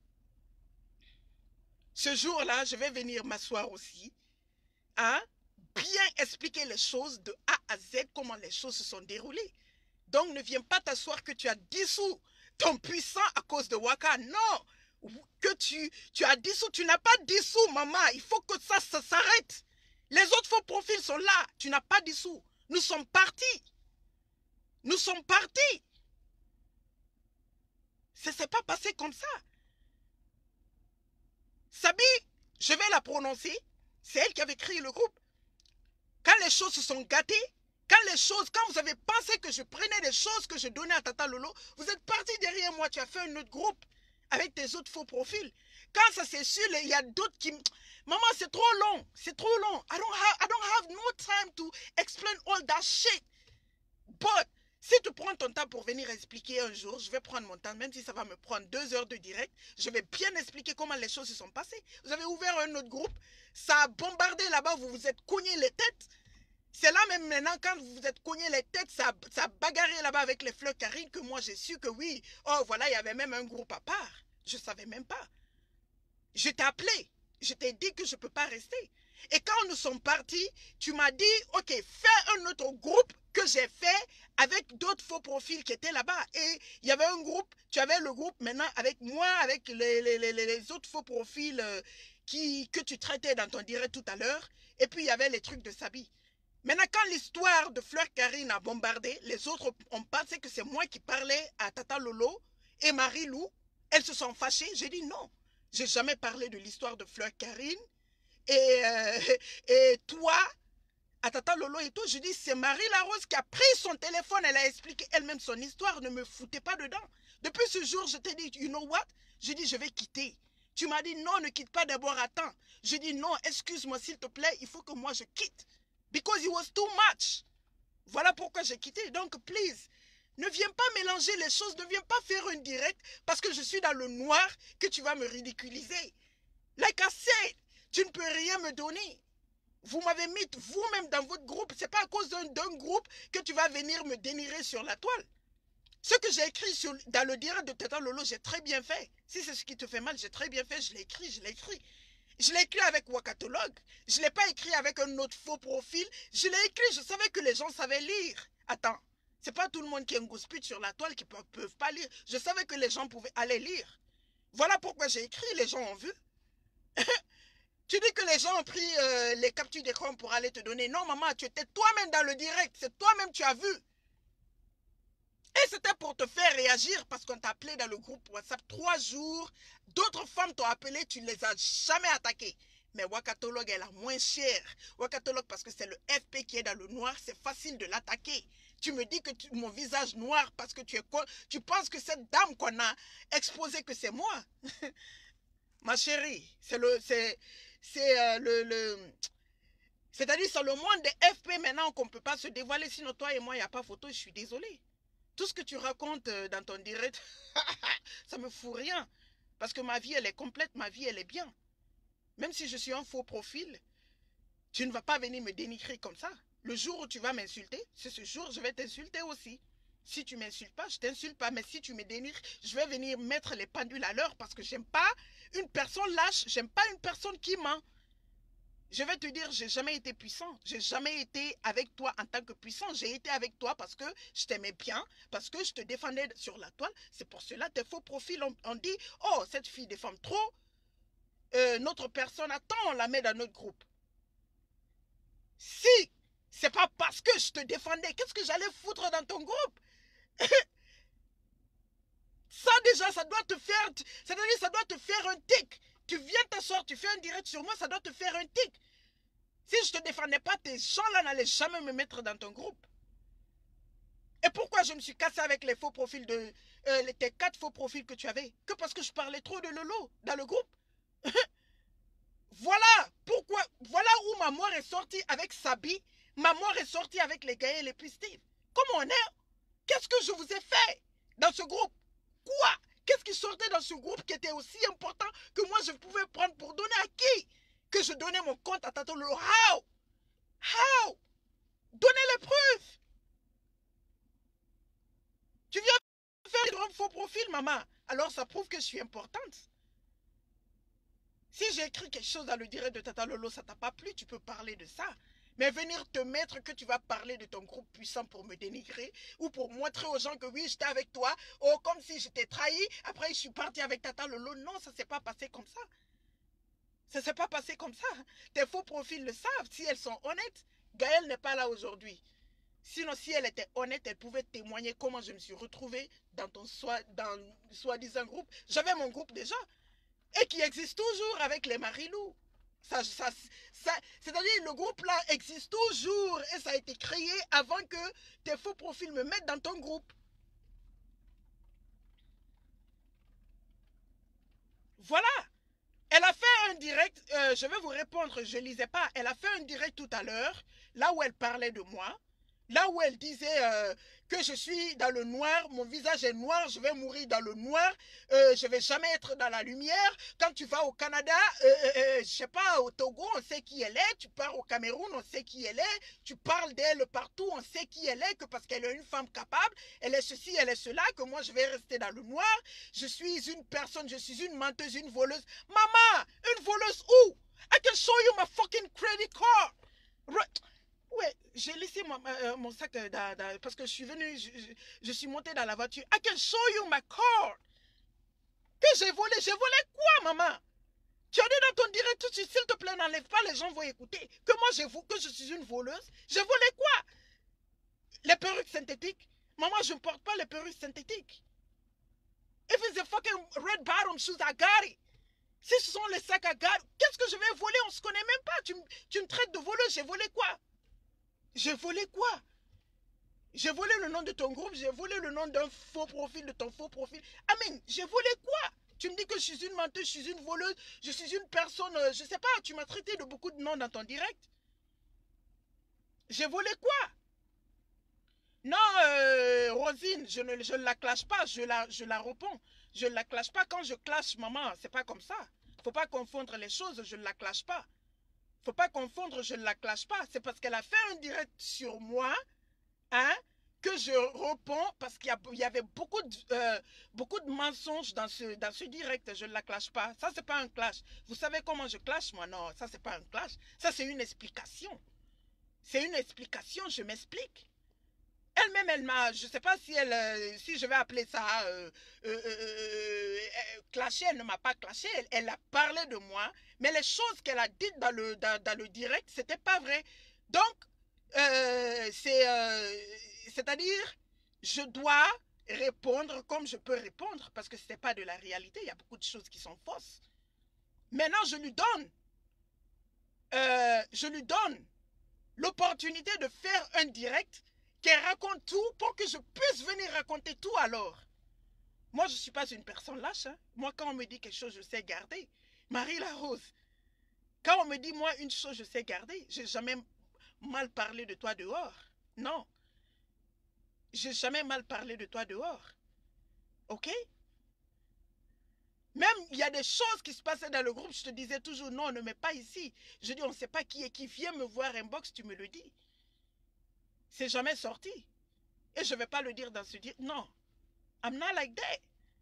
Ce jour-là, je vais venir m'asseoir aussi, hein, bien expliquer les choses de A à Z, comment les choses se sont déroulées. Donc, ne viens pas t'asseoir que tu as dissous ton puissant à cause de Waka. Non, que tu as dissous. Tu n'as pas dissous, maman. Il faut que ça s'arrête. Les autres faux profils sont là. Tu n'as pas dissous. Nous sommes partis. Nous sommes partis. Ça ne s'est pas passé comme ça. Sabi, je vais la prononcer. C'est elle qui avait créé le groupe. Quand les choses se sont gâtées, quand vous avez pensé que je prenais des choses que je donnais à Tata Lolo, vous êtes parti derrière moi, tu as fait un autre groupe avec tes autres faux profils. Quand ça s'est su, il y a d'autres qui... Maman, c'est trop long, c'est trop long. I don't have no time to explain all that shit. But, Si tu prends ton temps pour venir expliquer un jour, je vais prendre mon temps, même si ça va me prendre 2 heures de direct, je vais bien expliquer comment les choses se sont passées. Vous avez ouvert un autre groupe, ça a bombardé là-bas, vous vous êtes cogné les têtes. C'est là même maintenant, quand vous vous êtes cogné les têtes, ça a bagarré là-bas avec les fleurs Karine, que moi j'ai su que oui, oh voilà, il y avait même un groupe à part. Je ne savais même pas. Je t'ai appelé, je t'ai dit que je ne peux pas rester. Et quand nous sommes partis, tu m'as dit, ok, fais un autre groupe que j'ai fait avec d'autres faux profils qui étaient là-bas. Et il y avait un groupe, tu avais le groupe maintenant avec moi, avec les autres faux profils que tu traitais dans ton direct tout à l'heure. Et puis il y avait les trucs de Sabi. Maintenant, quand l'histoire de Fleur Karine a bombardé, les autres ont pensé que c'est moi qui parlais à Tata Lolo et Marie-Lou. Elles se sont fâchées. J'ai dit non. J'ai jamais parlé de l'histoire de Fleur Karine. Et toi, à Tata Lolo et tout, je dis c'est Marie Larose qui a pris son téléphone. Elle a expliqué elle-même son histoire. Ne me foutez pas dedans. Depuis ce jour, je t'ai dit, you know what? J'ai dit, je vais quitter. Tu m'as dit non, ne quitte pas d'abord, attends. Je dis non, excuse-moi s'il te plaît, il faut que moi je quitte. Because it was too much. Voilà pourquoi j'ai quitté. Donc, please, ne viens pas mélanger les choses. Ne viens pas faire une direct parce que je suis dans le noir que tu vas me ridiculiser. Like I said, tu ne peux rien me donner. Vous m'avez mis vous-même dans votre groupe. Ce n'est pas à cause d'un groupe que tu vas venir me dénigrer sur la toile. Ce que j'ai écrit dans le direct de Tata Lolo, j'ai très bien fait. Si c'est ce qui te fait mal, j'ai très bien fait. Je l'ai écrit, je l'ai écrit. Je l'ai écrit avec Wakatologue. Je ne l'ai pas écrit avec un autre faux profil. Je l'ai écrit, je savais que les gens savaient lire. Attends, c'est pas tout le monde qui est un gospit sur la toile qui ne peuvent pas lire. Je savais que les gens pouvaient aller lire. Voilà pourquoi j'ai écrit, les gens ont vu. Tu dis que les gens ont pris les captures d'écran pour aller te donner. Non, maman, tu étais toi-même dans le direct. C'est toi-même tu as vu. Et c'était pour te faire réagir parce qu'on t'a appelé dans le groupe WhatsApp 3 jours. D'autres femmes t'ont appelé, tu ne les as jamais attaquées. Mais Wakatologue est la moins chère. Wakatologue, parce que c'est le FP qui est dans le noir, c'est facile de l'attaquer. Tu me dis que mon visage noir parce que tu penses que cette dame qu'on a exposée que c'est moi. Ma chérie, c'est-à-dire c'est le monde des FP maintenant qu'on ne peut pas se dévoiler. Sinon toi et moi, il n'y a pas photo, je suis désolée. Tout ce que tu racontes dans ton direct, ça me fout rien. Parce que ma vie, elle est complète, ma vie, elle est bien. Même si je suis un faux profil, tu ne vas pas venir me dénigrer comme ça. Le jour où tu vas m'insulter, c'est ce jour où je vais t'insulter aussi. Si tu ne m'insultes pas, je ne t'insulte pas. Mais si tu me dénigres, je vais venir mettre les pendules à l'heure parce que j'aime pas une personne lâche, j'aime pas une personne qui ment. Je vais te dire, j'ai jamais été puissant. J'ai jamais été avec toi en tant que puissant. J'ai été avec toi parce que je t'aimais bien, parce que je te défendais sur la toile. C'est pour cela, tes faux profils ont dit, oh, cette fille défend trop. Notre personne, attends, on la met dans notre groupe. Si c'est pas parce que je te défendais, qu'est-ce que j'allais foutre dans ton groupe? Ça déjà, ça doit te faire, c'est-à-dire ça doit te faire un tic. Tu viens t'asseoir, tu fais un direct sur moi, ça doit te faire un tic. Si je ne te défendais pas, tes gens-là n'allaient jamais me mettre dans ton groupe. Et pourquoi je me suis cassé avec les faux profils tes 4 faux profils que tu avais? Que parce que je parlais trop de Lolo dans le groupe. Voilà pourquoi, voilà où ma mort est sortie avec Sabi, ma mort est sortie avec les Gaël et les Steve. Comment on est? Qu'est-ce que je vous ai fait dans ce groupe? Quoi? Qu'est-ce qui sortait dans ce groupe qui était aussi important que moi je pouvais prendre pour donner à qui? Que je donnais mon compte à Tata Lolo. How? How? Donnez les preuves. Tu viens faire un faux profil, maman. Alors ça prouve que je suis importante. Si j'ai écrit quelque chose dans le direct de Tata Lolo, ça t'a pas plu, tu peux parler de ça. Mais venir te mettre que tu vas parler de ton groupe puissant pour me dénigrer ou pour montrer aux gens que oui, j'étais avec toi, oh, comme si j'étais trahi, après je suis parti avec Tata Lolo. Non, ça s'est pas passé comme ça. Ça s'est pas passé comme ça. Tes faux profils le savent, si elles sont honnêtes. Gaëlle n'est pas là aujourd'hui. Sinon, si elle était honnête, elle pouvait témoigner comment je me suis retrouvée dans ton soi-disant groupe. J'avais mon groupe déjà et qui existe toujours avec les Marilou. C'est-à-dire le groupe là existe toujours et ça a été créé avant que tes faux profils me mettent dans ton groupe. Voilà. Elle a fait un direct, je vais vous répondre, je ne lisais pas. Elle a fait un direct tout à l'heure, là où elle parlait de moi. Là où elle disait que je suis dans le noir, mon visage est noir, je vais mourir dans le noir, je vais jamais être dans la lumière. Quand tu vas au Canada, je sais pas, au Togo, on sait qui elle est. Tu pars au Cameroun, on sait qui elle est. Tu parles d'elle partout, on sait qui elle est, que parce qu'elle est une femme capable, elle est ceci, elle est cela, que moi je vais rester dans le noir. Je suis une personne, je suis une menteuse, une voleuse. Maman, une voleuse où? I can show you my fucking credit card. Ouais, j'ai laissé mon sac parce que je suis venu, je suis monté dans la voiture. I can show you my car. Que j'ai volé. J'ai volé quoi, maman? Tu as dit dans ton direct tout de suite, s'il te plaît, n'enlève pas, les gens vont écouter. Que moi, que je suis une voleuse. J'ai volé quoi? Les perruques synthétiques. Maman, je ne porte pas les perruques synthétiques. If it's the fucking red bottom shoes, I got it. Si ce sont les sacs à gare, qu'est-ce que je vais voler? On se connaît même pas. Tu me traites de voleuse. J'ai volé quoi? J'ai volé quoi? J'ai volé le nom de ton groupe, j'ai volé le nom d'un faux profil, de ton faux profil. Amen, j'ai volé quoi? Tu me dis que je suis une menteuse, je suis une voleuse, je suis une personne, je sais pas, tu m'as traité de beaucoup de noms dans ton direct. J'ai volé quoi? Non, Rosine, je ne la clash pas, je la réponds. Je ne la clash pas. Quand je clash, maman, c'est pas comme ça. Faut pas confondre les choses, je ne la clash pas. Faut pas confondre, je ne la clash pas. C'est parce qu'elle a fait un direct sur moi, hein, que je réponds parce qu'il y avait beaucoup de mensonges dans ce direct. Je ne la clash pas. Ça, c'est pas un clash. Vous savez comment je clash, moi? Non, ça, c'est pas un clash. Ça, c'est une explication. C'est une explication, je m'explique. Elle-même, elle m'a, je sais pas si si je vais appeler ça clasher, elle ne m'a pas clashé, elle a parlé de moi, mais les choses qu'elle a dites dans le direct, c'était pas vrai. Donc, c'est-à-dire, je dois répondre comme je peux répondre, parce que ce n'est pas de la réalité, il y a beaucoup de choses qui sont fausses. Maintenant, je lui donne l'opportunité de faire un direct qu'elle raconte tout pour que je puisse venir raconter tout alors. Moi, je ne suis pas une personne lâche. Hein. Moi, quand on me dit quelque chose, je sais garder. Marie-Larose, quand on me dit moi une chose, je sais garder. Je n'ai jamais mal parlé de toi dehors. Non. J'ai jamais mal parlé de toi dehors. Ok? Même il y a des choses qui se passaient dans le groupe, je te disais toujours non, ne mets pas ici. Je dis on ne sait pas qui est qui. Viens me voir inbox, tu me le dis. C'est jamais sorti. Et je ne vais pas le dire dans ce dire. Non. I'm not like that.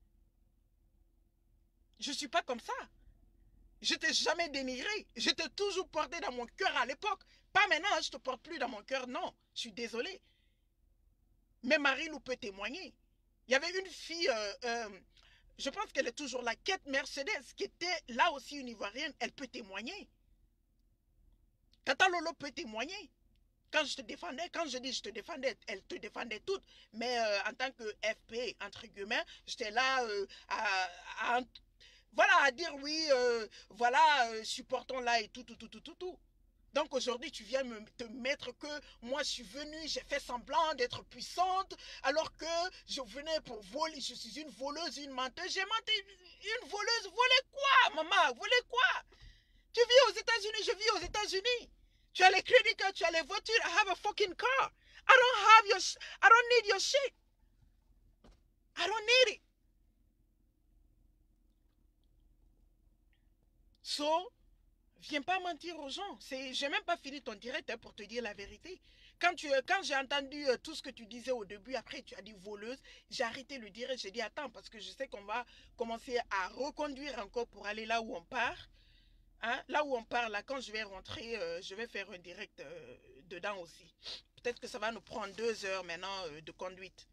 Je ne suis pas comme ça. Je t'ai jamais dénigré. Je t'ai toujours porté dans mon cœur à l'époque. Pas maintenant, je ne te porte plus dans mon cœur. Non, je suis désolée. Mais Marie-Lou peut témoigner. Il y avait une fille, je pense qu'elle est toujours là, Kate Mercedes, qui était là aussi une Ivoirienne. Elle peut témoigner. Tata Lolo peut témoigner. Quand je te défendais, quand je dis je te défendais, elle te défendait toutes. Mais en tant que FP, entre guillemets, j'étais là voilà, à dire oui, voilà, supportons-la et tout, tout, tout, tout, tout, tout. Donc aujourd'hui, tu viens te mettre que moi, je suis venue, j'ai fait semblant d'être puissante, alors que je venais pour voler, je suis une voleuse, une menteuse. J'ai menti, une voleuse, voler quoi, maman, voler quoi? Tu vis aux États-Unis, je vis aux États-Unis. Tu as les crédits cards, tu as les voitures, I have a fucking car. I don't need your shit. I don't need it. So, viens pas mentir aux gens. J'ai même pas fini ton direct hein, pour te dire la vérité. Quand j'ai entendu tout ce que tu disais au début, après tu as dit voleuse, j'ai arrêté le direct. J'ai dit attends parce que je sais qu'on va commencer à reconduire encore pour aller là où on part. Hein? Là où on part, là, quand je vais rentrer, je vais faire un direct dedans aussi. Peut-être que ça va nous prendre 2 heures maintenant de conduite.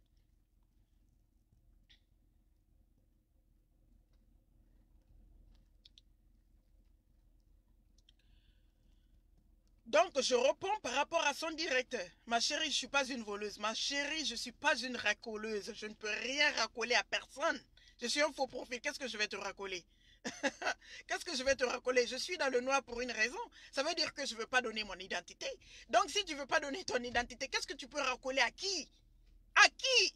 Donc, je réponds par rapport à son direct. Ma chérie, je ne suis pas une voleuse. Ma chérie, je ne suis pas une racoleuse. Je ne peux rien racoler à personne. Je suis un faux profil. Qu'est-ce que je vais te racoler? Qu'est-ce que je vais te racoler? Je suis dans le noir pour une raison. Ça veut dire que je ne veux pas donner mon identité. Donc, si tu ne veux pas donner ton identité, qu'est-ce que tu peux racoler à qui? À qui?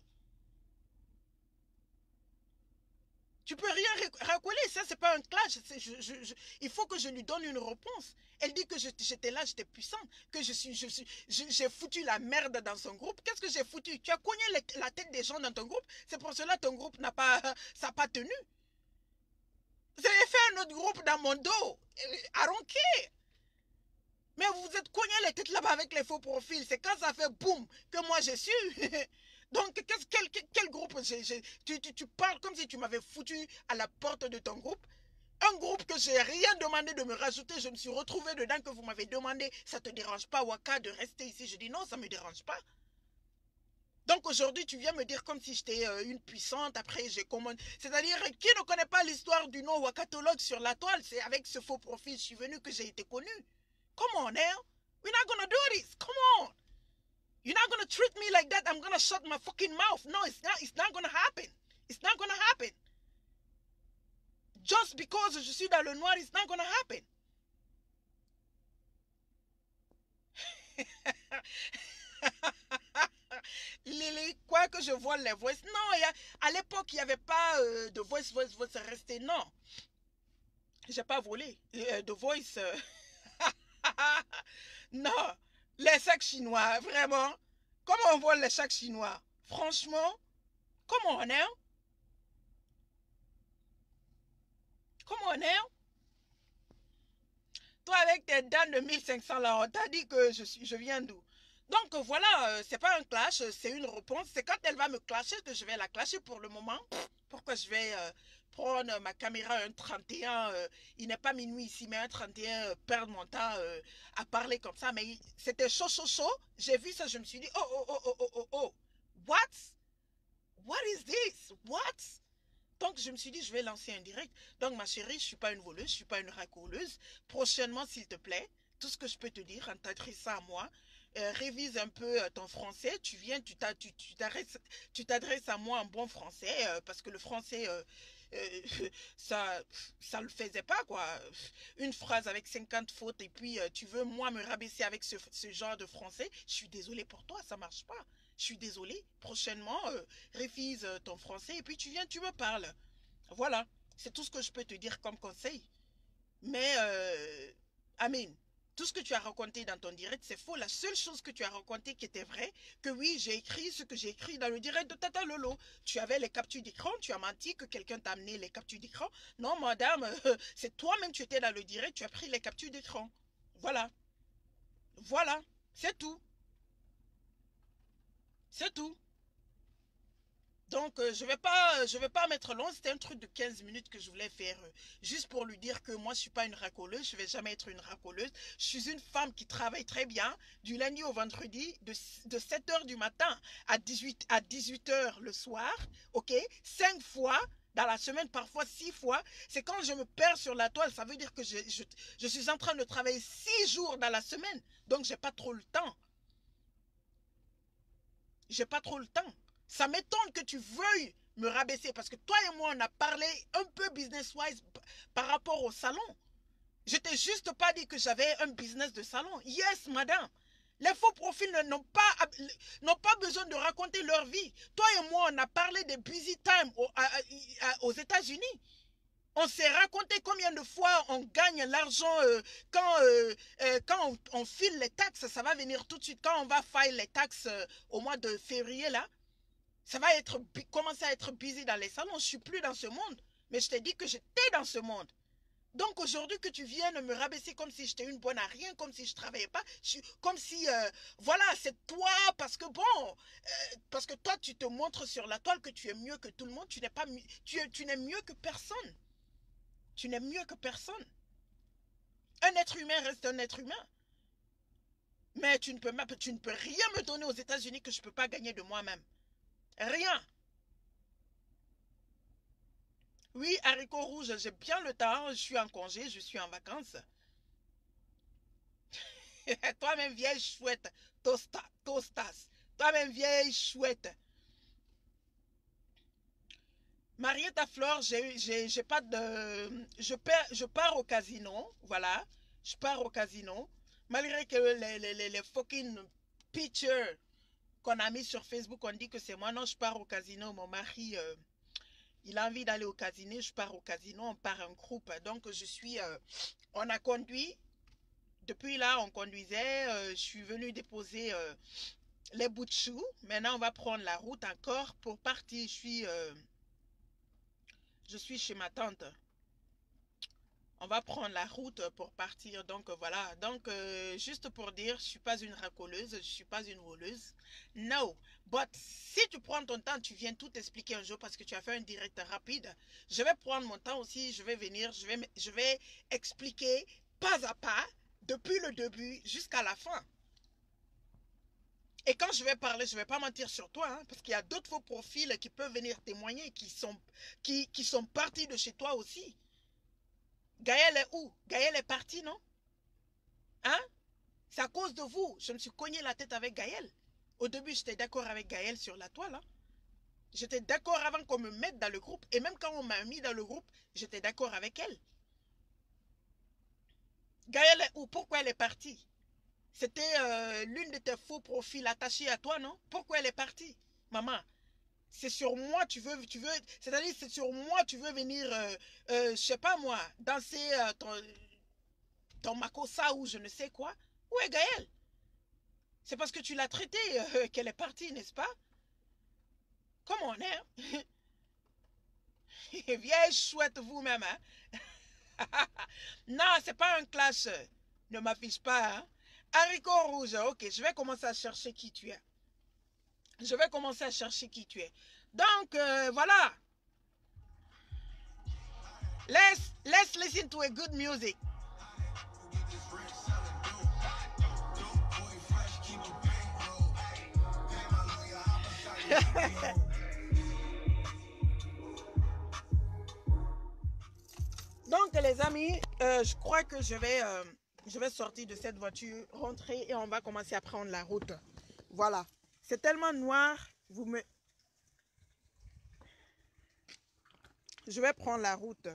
Tu peux rien racoler, ça c'est pas un clash. Il faut que je lui donne une réponse. Elle dit que j'étais là, j'étais puissante, que j'ai foutu la merde dans son groupe. Qu'est-ce que j'ai foutu? Tu as cogné la tête des gens dans ton groupe. C'est pour cela que ton groupe n'a pas, ça n'a pas tenu. Vous avez fait un autre groupe dans mon dos. I don't care. Mais vous vous êtes cogné les têtes là-bas avec les faux profils. C'est quand ça fait boum que moi j'ai su. Donc, quel groupe tu parles comme si tu m'avais foutu à la porte de ton groupe. Un groupe que j'ai rien demandé de me rajouter, je me suis retrouvé dedans, que vous m'avez demandé, ça te dérange pas, Waka, de rester ici? Je dis non, ça me dérange pas. Donc aujourd'hui, tu viens me dire comme si j'étais une puissante, après j'ai commandé. C'est-à-dire, qui ne connaît pas l'histoire du nom wakatologue sur la toile? C'est avec ce faux profil, je suis venu, que j'ai été connu. Come on, now. We're not gonna do this. Come on. You're not gonna treat me like that. I'm gonna shut my fucking mouth. No, it's not gonna happen. It's not gonna happen. Just because je suis dans le noir, it's not gonna happen. Lily, quoi que je vois les voices. Non, à l'époque, il n'y avait pas de voice resté. Non. J'ai pas volé. De voice. Non. Les sacs chinois, vraiment. Comment on vole les sacs chinois? Franchement, comment on est? Comment on est? Toi, avec tes dents de 1500 là, on t'a dit que je viens d'où? Donc voilà, c'est pas un clash, c'est une réponse. C'est quand elle va me clasher que je vais la clasher. Pour le moment. Pourquoi je vais prendre ma caméra un 31, il n'est pas minuit ici, mais un 31, perdre mon temps à parler comme ça. Mais c'était chaud, chaud, chaud. J'ai vu ça, je me suis dit, oh, oh, oh, oh, oh, oh, oh. What? What is this? What? Donc je me suis dit, je vais lancer un direct. Donc ma chérie, je ne suis pas une voleuse, je ne suis pas une racoleuse. Prochainement, s'il te plaît, tout ce que je peux te dire en t'adressant à moi, révise un peu ton français. Tu viens, tu t'adresses à moi en bon français, parce que le français, euh, ça le faisait pas, quoi. Une phrase avec 50 fautes, et puis tu veux, moi, me rabaisser avec ce genre de français. Je suis désolée pour toi, ça marche pas. Je suis désolée. Prochainement, révise ton français, et puis tu viens, tu me parles. Voilà. C'est tout ce que je peux te dire comme conseil. Mais, Amen. Tout ce que tu as raconté dans ton direct, c'est faux. La seule chose que tu as raconté qui était vraie, que oui, j'ai écrit ce que j'ai écrit dans le direct de Tata Lolo. Tu avais les captures d'écran, tu as menti que quelqu'un t'a amené les captures d'écran. Non, madame, c'est toi-même, tu étais dans le direct, tu as pris les captures d'écran. Voilà. Voilà. C'est tout. C'est tout. Donc, je vais pas mettre long. C'était un truc de 15 minutes que je voulais faire. Juste pour lui dire que moi, je ne suis pas une racoleuse. Je ne vais jamais être une racoleuse. Je suis une femme qui travaille très bien. Du lundi au vendredi, de 7 heures du matin à 18 heures le soir. OK? 5 fois dans la semaine, parfois 6 fois. C'est quand je me perds sur la toile. Ça veut dire que je suis en train de travailler 6 jours dans la semaine. Donc, j'ai pas trop le temps. J'ai pas trop le temps. Ça m'étonne que tu veuilles me rabaisser, parce que toi et moi, on a parlé un peu business-wise par rapport au salon. Je t'ai juste pas dit que j'avais un business de salon. Yes, madame. Les faux profils n'ont pas besoin de raconter leur vie. Toi et moi, on a parlé des busy time aux États-Unis. On s'est raconté combien de fois on gagne l'argent quand on file les taxes. Ça va venir tout de suite. Quand on va file les taxes au mois de février, là, ça va commencer à être busy dans les salons. Je ne suis plus dans ce monde. Mais je t'ai dit que j'étais dans ce monde. Donc aujourd'hui que tu viennes me rabaisser comme si j'étais une bonne à rien, comme si je ne travaillais pas, comme si, voilà, c'est toi, parce que bon, parce que toi tu te montres sur la toile que tu es mieux que tout le monde, tu n'es mieux que personne. Tu n'es mieux que personne. Un être humain reste un être humain. Mais tu ne peux rien me donner aux États-Unis que je ne peux pas gagner de moi-même. Rien. Oui, haricots rouges, j'ai bien le temps. Je suis en congé, je suis en vacances. Toi-même, vieille chouette. Tostas. Toi-même, vieille chouette. Marietta Flore, j'ai pas de... Je pars au casino. Voilà. Je pars au casino. Malgré que les fucking pictures qu'on a mis sur Facebook, on dit que c'est moi. Non, je pars au casino. Mon mari, il a envie d'aller au casino. Je pars au casino. On part en groupe. Donc, on a conduit. Depuis là, on conduisait. Je suis venue déposer les bouts de choux. Maintenant, on va prendre la route encore pour partir. Je suis chez ma tante. On va prendre la route pour partir. Donc voilà. Donc juste pour dire, je suis pas une racoleuse, je suis pas une voleuse. No. But si tu prends ton temps, tu viens tout expliquer un jour parce que tu as fait un direct rapide. Je vais prendre mon temps aussi. Je vais venir. Je vais expliquer pas à pas depuis le début jusqu'à la fin. Et quand je vais parler, je ne vais pas mentir sur toi, hein, parce qu'il y a d'autres faux profils qui peuvent venir témoigner, qui sont partis de chez toi aussi. Gaël est où? Gaël est parti, non? Hein? C'est à cause de vous. Je me suis cogné la tête avec Gaël. Au début, j'étais d'accord avec Gaël sur la toile. Hein. J'étais d'accord avant qu'on me mette dans le groupe. Et même quand on m'a mis dans le groupe, j'étais d'accord avec elle. Gaël est où? Pourquoi elle est partie? C'était l'une de tes faux profils attachés à toi, non? Pourquoi elle est partie? Maman, c'est sur moi c'est-à-dire c'est sur moi tu veux venir, je sais pas moi, danser ton makossa ou je ne sais quoi. Où est Gaëlle? C'est parce que tu l'as traitée qu'elle est partie, n'est-ce pas? Comme on est, hein? Vieille chouette vous-même, hein? Non, c'est pas un clash. Ne m'affiche pas, hein? Haricot rouge, ok, je vais commencer à chercher qui tu es. Je vais commencer à chercher qui tu es. Donc, voilà. Let's listen to a good music. Donc, les amis, je crois que je vais sortir de cette voiture, rentrer et on va commencer à prendre la route. Voilà. C'est tellement noir, Je vais prendre la route.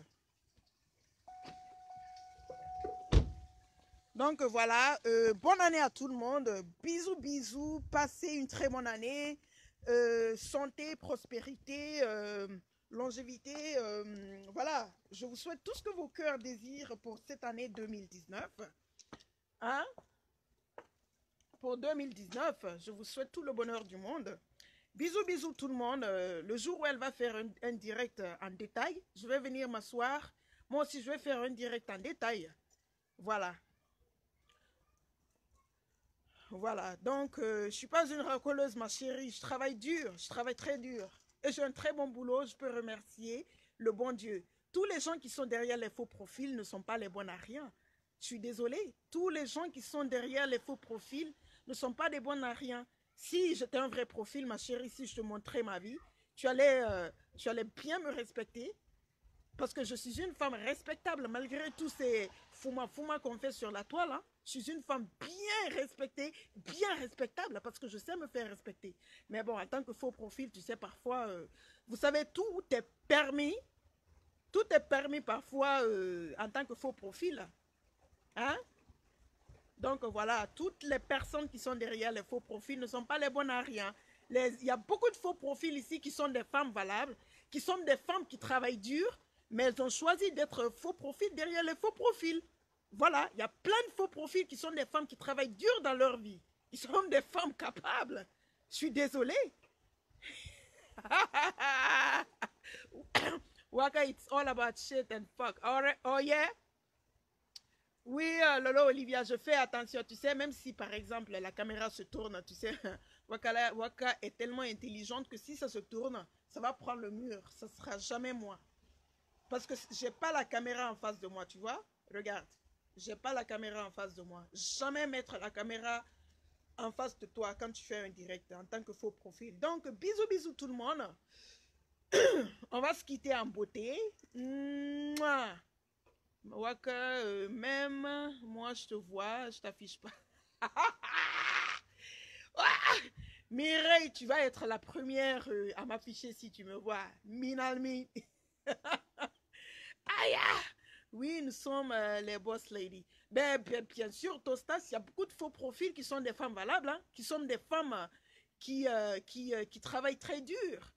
Donc voilà, bonne année à tout le monde. Bisous, bisous. Passez une très bonne année. Santé, prospérité, longévité. Voilà, je vous souhaite tout ce que vos cœurs désirent pour cette année 2019. Hein? Pour 2019, je vous souhaite tout le bonheur du monde. Bisous, bisous tout le monde. Le jour où elle va faire un direct en détail, je vais venir m'asseoir. Moi aussi, je vais faire un direct en détail. Voilà. Voilà. Donc, je ne suis pas une racoleuse, ma chérie. Je travaille dur. Je travaille très dur. Et j'ai un très bon boulot. Je peux remercier le bon Dieu. Tous les gens qui sont derrière les faux profils ne sont pas les bons à rien. Je suis désolée. Tous les gens qui sont derrière les faux profils ne sont pas des bons à rien. Si j'étais un vrai profil, ma chérie, si je te montrais ma vie, tu allais bien me respecter. Parce que je suis une femme respectable, malgré tous ces fouma qu'on fait sur la toile. Hein. Je suis une femme bien respectée, bien respectable, parce que je sais me faire respecter. Mais bon, en tant que faux profil, tu sais, parfois, vous savez, tout est permis. Tout est permis parfois en tant que faux profil. Hein? Donc voilà, toutes les personnes qui sont derrière les faux profils ne sont pas les bonnes à rien. Il y a beaucoup de faux profils ici qui sont des femmes valables, qui sont des femmes qui travaillent dur, mais elles ont choisi d'être faux profils derrière les faux profils. Voilà, il y a plein de faux profils qui sont des femmes qui travaillent dur dans leur vie. Ils sont des femmes capables. Je suis désolée. Waka, it's all about shit and fuck. Oh yeah? Oui, Lolo Olivia, je fais attention. Tu sais, même si par exemple la caméra se tourne, tu sais, Waka est tellement intelligente que si ça se tourne, ça va prendre le mur. Ça ne sera jamais moi. Parce que j'ai pas la caméra en face de moi, tu vois? Regarde, j'ai pas la caméra en face de moi. Jamais mettre la caméra en face de toi quand tu fais un direct en tant que faux profil. Donc, bisous, bisous tout le monde. On va se quitter en beauté. Mouah. Waka, même moi je te vois, je t'affiche pas. Mireille, tu vas être la première à m'afficher si tu me vois. Minalmi. Aïe! Oui, nous sommes les boss ladies. Ben, bien sûr, Tostas, il y a beaucoup de faux profils qui sont des femmes valables, hein, qui sont des femmes qui travaillent très dur.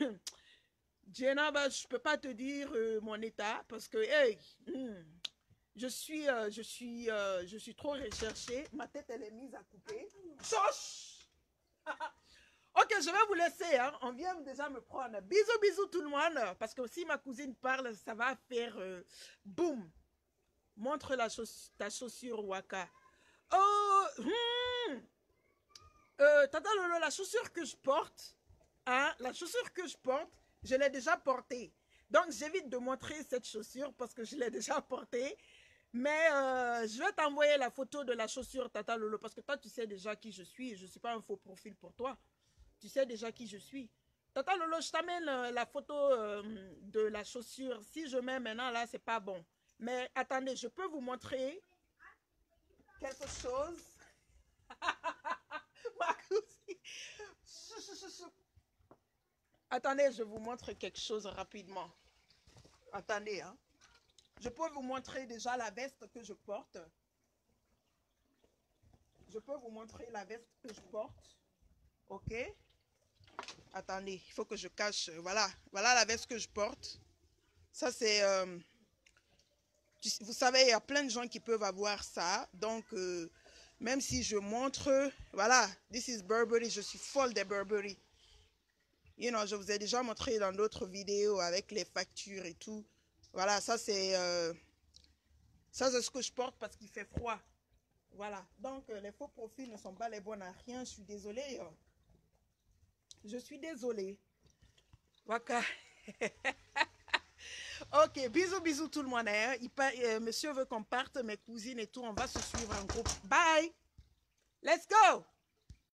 Jenna, ben, je ne peux pas te dire mon état parce que, hey, je suis trop recherchée. Ma tête, elle est mise à couper. Choche! Ok, je vais vous laisser. Hein. On vient déjà me prendre. Bisous, bisous tout le monde. Parce que si ma cousine parle, ça va faire boum. Montre ta chaussure, Waka. Oh, Tata Lolo, la chaussure que je porte, hein, je l'ai déjà portée. Donc, j'évite de montrer cette chaussure parce que je l'ai déjà portée. Mais je vais t'envoyer la photo de la chaussure, Tata Lolo, parce que toi, tu sais déjà qui je suis et je ne suis pas un faux profil pour toi. Tu sais déjà qui je suis. Tata Lolo, je t'amène la photo de la chaussure. Si je mets maintenant, là, c'est pas bon. Mais attendez, je peux vous montrer quelque chose. Ma cousine. Attendez, je vous montre quelque chose rapidement. Attendez, hein. Je peux vous montrer déjà la veste que je porte. Je peux vous montrer la veste que je porte. Ok. Attendez, il faut que je cache. Voilà, voilà la veste que je porte. Ça, c'est... vous savez, il y a plein de gens qui peuvent avoir ça. Donc, même si je montre... Voilà, this is Burberry. Je suis folle des Burberry. You know, je vous ai déjà montré dans d'autres vidéos avec les factures et tout. Voilà, ça c'est ce que je porte parce qu'il fait froid. Voilà, donc les faux profils ne sont pas les bons à rien. Je suis désolée. Je suis désolée. Waka. Ok, bisous, bisous tout le monde. Hein. Monsieur veut qu'on parte, mes cousines et tout. On va se suivre en groupe. Bye. Let's go.